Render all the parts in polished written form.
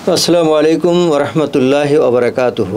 আসসালামু আলাইকুম ওরহমতুল্লাহি ওবরাকাতুহু।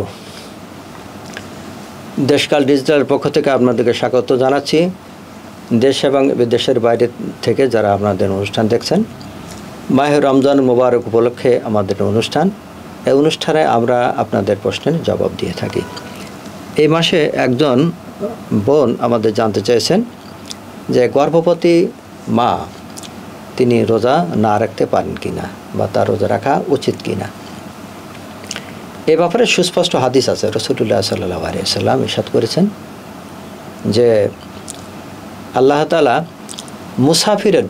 দেশকাল ডিজিটালের পক্ষ থেকে আপনাদেরকে স্বাগত জানাচ্ছি। দেশ এবং বিদেশের বাইরে থেকে যারা আপনাদের অনুষ্ঠান দেখছেন, মাহে রমজান মোবারক উপলক্ষে আমাদের অনুষ্ঠান। এই অনুষ্ঠানে আমরা আপনাদের প্রশ্নের জবাব দিয়ে থাকি। এই মাসে একজন বোন আমাদের জানতে চেয়েছেন যে গর্ভবতী মা তিনি রোজা না রাখতে পারেন কিনা বা তার রোজা রাখা উচিত কিনা। এ ব্যাপারে সুস্পষ্ট হাদিস আছে। রাসূলুল্লাহ সাল্লাল্লাহু আলাইহি ওয়াসাল্লাম ইরশাদ করেছেন যে আল্লাহ তাআলা মুসাফিরের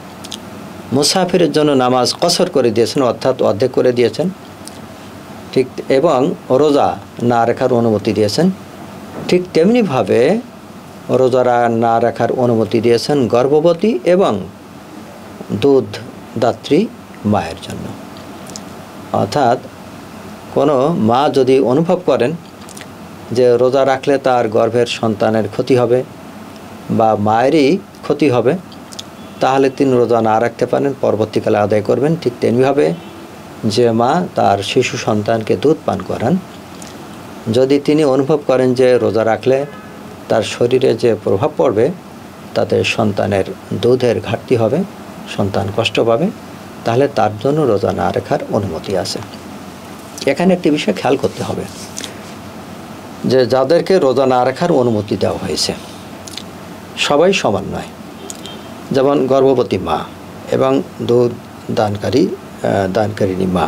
জন্য নামাজ কসর করে দিয়েছেন, অর্থাৎ অর্ধেক করে দিয়েছেন, ঠিক, এবং রোজা না রাখার অনুমতি দিয়েছেন। ঠিক তেমনিভাবে রোজা না রাখার অনুমতি দিয়েছেন গর্ভবতী এবং দুধ দাত্রী মায়ের জন্য। অর্থাৎ কোনো মা যদি অনুভব করেন যে রোজা রাখলে তার গর্ভের সন্তানের ক্ষতি হবে বা মায়েরই ক্ষতি হবে, তাহলে তিনি রোজা না রাখতে পারেন, পরবর্তীকালে আদায় করবেন। ঠিক তেমনিভাবে যে মা তার শিশু সন্তানকে দুধ পান করান, যদি তিনি অনুভব করেন যে রোজা রাখলে তার শরীরে যে প্রভাব পড়বে তাতে সন্তানের দুধের ঘাটতি হবে, সন্তান কষ্ট পাবে, তাহলে তার জন্য রোজা না রাখার অনুমতি আছে। এখানে একটি বিষয় খেয়াল করতে হবে যে যাদেরকে রোজা না রাখার অনুমতি দেওয়া হয়েছে সবাই সমান নয়। যেমন গর্ভবতী মা এবং দুধ দানকারিনী মা,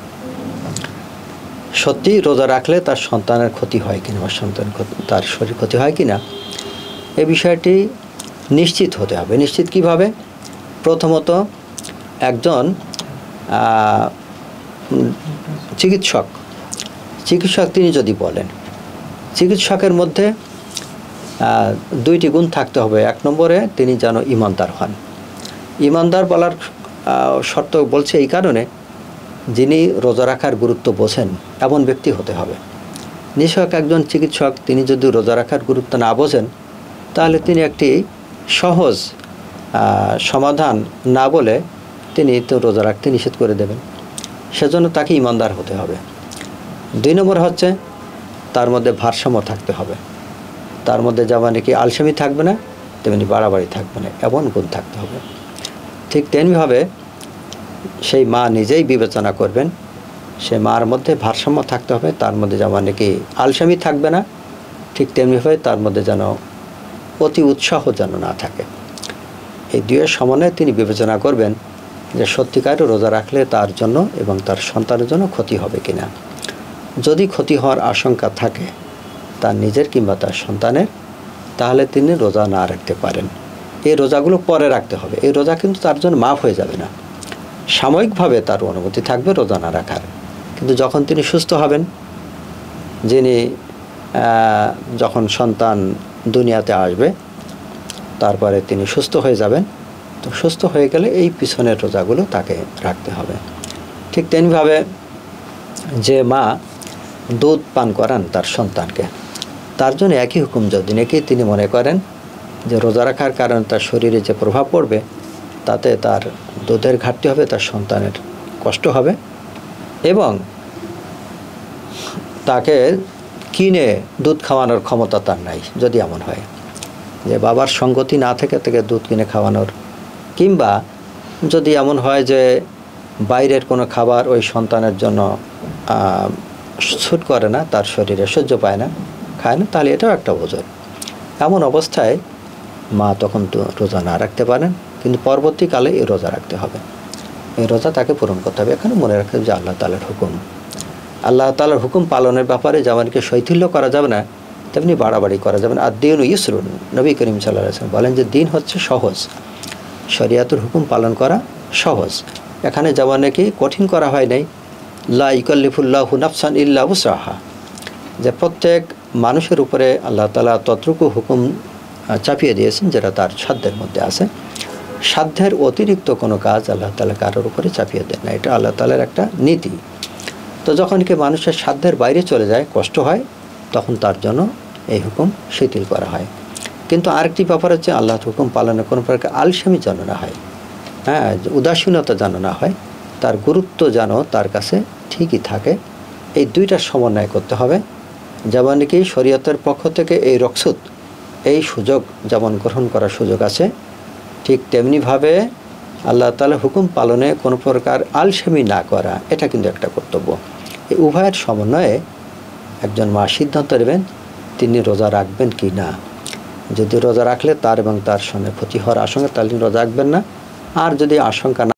সত্যি রোজা রাখলে তার সন্তানের ক্ষতি হয় কিনা বা তার শরীর ক্ষতি হয় কিনা, এই বিষয়টি নিশ্চিত হতে হবে। নিশ্চিত কিভাবে? প্রথমত একজন চিকিৎসক তিনি যদি বলেন, চিকিৎসকের মধ্যে দুইটি গুণ থাকতে হবে। এক নম্বরে তিনি যেন ইমানদার হন। ইমানদার বলার শর্ত বলছে এই কারণে, যিনি রোজা রাখার গুরুত্ব বোঝেন এমন ব্যক্তি হতে হবে। নিশ্চয় একজন চিকিৎসক তিনি যদি রোজা রাখার গুরুত্ব না বোঝেন, তাহলে তিনি একটি সহজ সমাধান না বলে তিনি তো রোজা রাখতে নিষেধ করে দেবেন। সেজন্য তাকে ইমানদার হতে হবে। দুই নম্বর হচ্ছে তার মধ্যে ভারসাম্য থাকতে হবে। তার মধ্যে যেমন নাকি আলসেমি থাকবে না, তেমনি বাড়াবাড়ি থাকবে না, এমন গুণ থাকতে হবে। ঠিক তেমনিভাবে সেই মা নিজেই বিবেচনা করবেন, সে মার মধ্যে ভারসাম্য থাকতে হবে। তার মধ্যে যেমন নাকি আলসেমি থাকবে না, ঠিক তেমনিভাবে তার মধ্যে যেন অতি উৎসাহ যেন না থাকে। এই দুয়ের সমন্বয়ে তিনি বিবেচনা করবেন যে সত্যিকারের রোজা রাখলে তার জন্য এবং তার সন্তানের জন্য ক্ষতি হবে কিনা। যদি ক্ষতি হওয়ার আশঙ্কা থাকে তার নিজের কিংবা তার সন্তানের, তাহলে তিনি রোজা না রাখতে পারেন। এই রোজাগুলো পরে রাখতে হবে। এই রোজা কিন্তু তার জন্য মাফ হয়ে যাবে না। সাময়িকভাবে তার অনুমতি থাকবে রোজা না রাখার, কিন্তু যখন তিনি সুস্থ হবেন, যিনি যখন সন্তান দুনিয়াতে আসবে তারপরে তিনি সুস্থ হয়ে যাবেন, তো সুস্থ হয়ে গেলে এই পিছনের রোজাগুলো তাকে রাখতে হবে। ঠিক তেমনিভাবে যে মা দুধ পান করান তার সন্তানকে, তার জন্য একই হুকুম। যদি নাকি তিনি মনে করেন যে রোজা রাখার কারণে তার শরীরে যে প্রভাব পড়বে তাতে তার দুধের ঘাটতি হবে, তার সন্তানের কষ্ট হবে, এবং তাকে কিনে দুধ খাওয়ানোর ক্ষমতা তার নাই, যদি এমন হয় যে বাবার সঙ্গতি না থেকে তাকে দুধ কিনে খাওয়ানোর, কিংবা যদি এমন হয় যে বাইরের কোনো খাবার ওই সন্তানের জন্য স্যুট করে না, তার শরীরে সহ্য পায় না, খায় না, তাহলে এটাও একটা ওজর। এমন অবস্থায় মা তখন তো রোজা না রাখতে পারেন, কিন্তু পরবর্তীকালে এই রোজা রাখতে হবে। এই রোজা তাকে পূরণ করতে হবে। এখানে মনে রাখতে হবে যে আল্লাহ তাআলার হুকুম, আল্লাহ তাআলার হুকুম পালনের ব্যাপারে যেমনকি শৈথিল্য করা যাবে না, তেমনি বাড়াবাড়ি করা যাবে না। আর দ্বীনু ইউসরুন, নবী করিম সাল্লাল্লাহু আলাইহি ওয়াসাল্লাম বলেন যে দিন হচ্ছে সহজ, শরিয়াতুর হুকুম পালন করা সহজ। এখানে যেমন নাকি কঠিন করা হয় নাই, লা ইউকাল্লিফুল্লাহু নাফসান ইল্লা উসআহা, যে প্রত্যেক মানুষের উপরে আল্লাহ তাআলা ততটুকু হুকুম চাপিয়ে দিয়েছেন যেটা তার সাধ্যের মধ্যে আছে। সাধ্যের অতিরিক্ত কোনো কাজ আল্লাহ তাআলা কারোর উপরে চাপিয়ে দেন না, এটা আল্লাহ তাআলার একটা নীতি। তো যখন কি মানুষের সাধ্যের বাইরে চলে যায়, কষ্ট হয়, তখন তার জন্য এই হুকুম শিথিল করা হয়। কিন্তু আরেকটি ব্যাপার হচ্ছে আল্লাহর হুকুম পালনে কোনো প্রকার আলসেমি যেন না হয়, উদাসীনতা যেন না হয়, তার গুরুত্ব যেন তার কাছে ঠিকই থাকে, এই দুইটা সমন্বয় করতে হবে। যেমন কি শরীয়তের পক্ষ থেকে এই রুখসত, এই সুযোগ যেমন গ্রহণ করার সুযোগ আছে, ঠিক তেমনিভাবে আল্লাহ তাআলা হুকুম পালনে কোনো প্রকার আলসেমি না করা, এটা কিন্তু একটা কর্তব্য। এই উভয়ের সমন্বয়ে একজন মা সিদ্ধান্ত নেবেন তিনি রোজা রাখবেন কি না। যদি রোজা রাখলে তার এবং তার সঙ্গে ক্ষতি হওয়ার আশঙ্কা, তাহলে তিনি রোজা রাখবেন না। আর যদি আশঙ্কা না